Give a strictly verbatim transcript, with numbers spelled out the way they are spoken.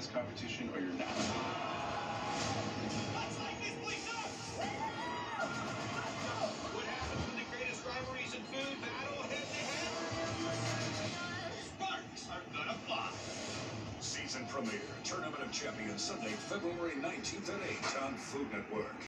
this competition or you're not. Let's light this place up! What happens when the greatest rivalries in food battle head to head? Sparks are gonna fly. Season premiere, Tournament of Champions, Sunday, February nineteenth at eight on Food Network.